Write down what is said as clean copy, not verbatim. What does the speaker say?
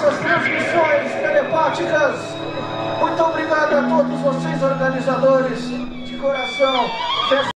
nossas transmissões telepáticas. Muito obrigado a todos vocês, organizadores, de coração.